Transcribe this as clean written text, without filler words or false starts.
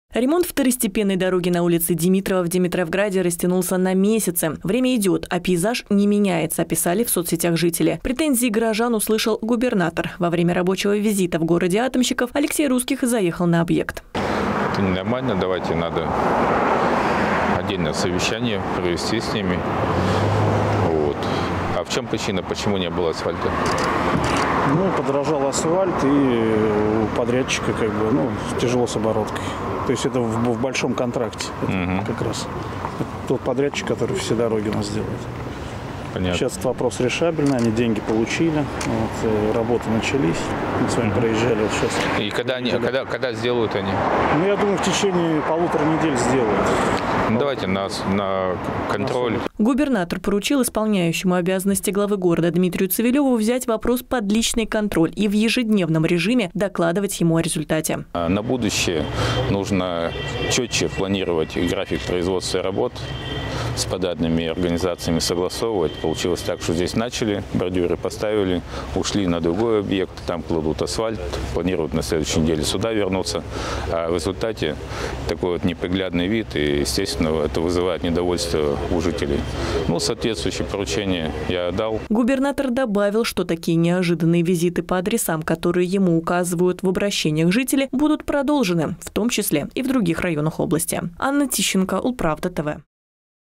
Ремонт второстепенной дороги на улице Димитрова в Димитровграде растянулся на месяцы. Время идет, а пейзаж не меняется, писали в соцсетях жители. Претензии горожан услышал губернатор. Во время рабочего визита в городе Атомщиков Алексей Русских заехал на объект. Это ненормально, давайте надо отдельное совещание провести с ними. Вот. А в чем причина, почему не было асфальта? Подорожал асфальт, и у подрядчика тяжело с обороткой. То есть это в большом контракте. Как раз тот подрядчик, который все дороги у нас делает. Понятно. Сейчас этот вопрос решабельный, они деньги получили, работы начались, мы с вами проезжали вот сейчас. И когда сделают они? Я думаю, в течение 1,5 недели сделают. Давайте на контроль. Губернатор поручил исполняющему обязанности главы города Дмитрию Цивилеву взять вопрос под личный контроль и в ежедневном режиме докладывать ему о результате. На будущее нужно четче планировать график производства работ, с подрядными организациями согласовывать. Получилось так, что здесь начали, бордюры поставили, ушли на другой объект, там кладут асфальт, планируют на следующей неделе сюда вернуться. А в результате такой вот неприглядный вид, и, естественно, это вызывает недовольство у жителей. Соответствующие поручения я дал. Губернатор добавил, что такие неожиданные визиты по адресам, которые ему указывают в обращениях жители, будут продолжены, в том числе и в других районах области. Анна Тищенко, Улправда ТВ.